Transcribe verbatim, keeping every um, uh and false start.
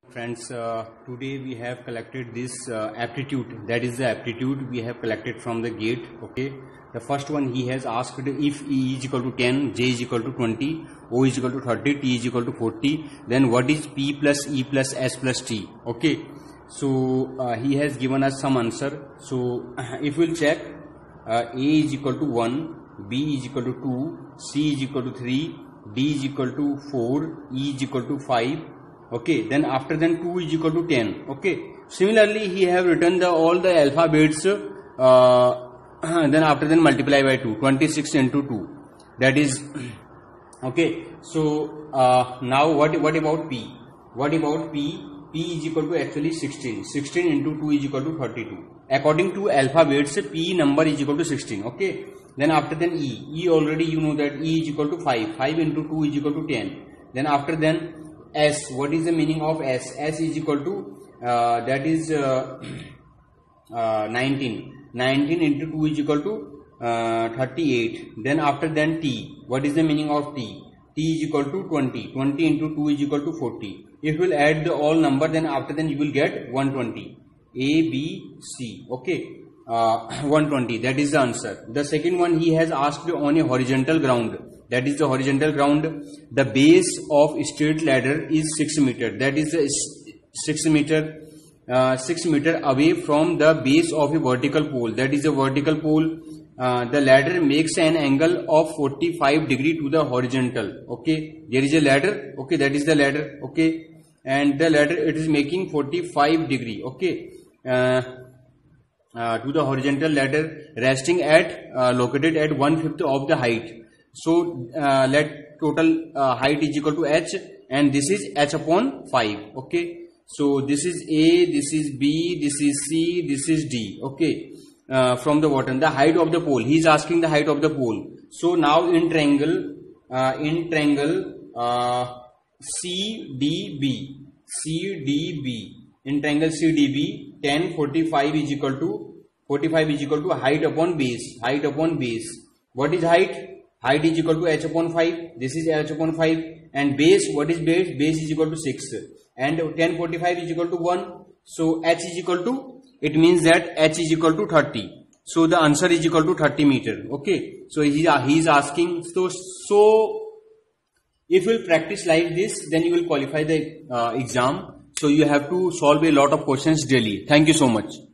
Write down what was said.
Friends, uh, today we have collected this uh, aptitude, that is the aptitude we have collected from the gate. Okay, the first one he has asked if E is equal to ten, J is equal to twenty, O is equal to thirty, T is equal to forty, then what is P plus E plus S plus T. Okay, so uh, he has given us some answer. So if we'll check, uh, A is equal to one, B is equal to two, C is equal to three, D is equal to four, E is equal to five. Okay, then after then two is equal to ten. Okay, similarly he have written the all the alphabets, uh, then after then multiply by two, twenty-six into two, that is okay. So uh, now what what about P? What about P? P is equal to actually sixteen. sixteen into two is equal to thirty-two. According to alphabets, P number is equal to sixteen. Okay, then after then E. E already you know that E is equal to five. five into two is equal to ten. Then after then S. What is the meaning of S? S is equal to uh, that is uh, uh, nineteen. nineteen into two is equal to uh, thirty-eight. Then after then T. What is the meaning of T? T is equal to twenty. twenty into two is equal to forty. If you will add the all number, then after then you will get one hundred twenty. A, B, C. Okay, uh, one hundred twenty. That is the answer. The second one he has asked on a horizontal ground. That is the horizontal ground. The base of straight ladder is six meter. That is a six meter, uh, six meter away from the base of a vertical pole. That is a vertical pole. Uh, the ladder makes an angle of forty-five degree to the horizontal. Okay, there is a ladder. Okay, that is the ladder. Okay, and the ladder it is making forty-five degree. Okay, uh, uh, to the horizontal ladder, resting at uh, located at one fifth of the height. So uh, let total uh, height is equal to h, and this is h upon five. Okay, so this is A, this is B, this is C, this is D. Okay, uh, from the bottom, the height of the pole. He is asking the height of the pole. So now in triangle, uh, in triangle uh, C D B, C D B, in triangle C D B, ten, forty-five is equal to forty-five is equal to height upon base. Height upon base. What is height? Height is equal to h upon five. This is h upon five. And base, what is base? Base is equal to six. And ten forty-five is equal to one. So h is equal to, it means that h is equal to thirty. So the answer is equal to thirty meter. Okay. So he, he is asking. So, so if you will practice like this, then you will qualify the uh, exam. So you have to solve a lot of questions daily. Thank you so much.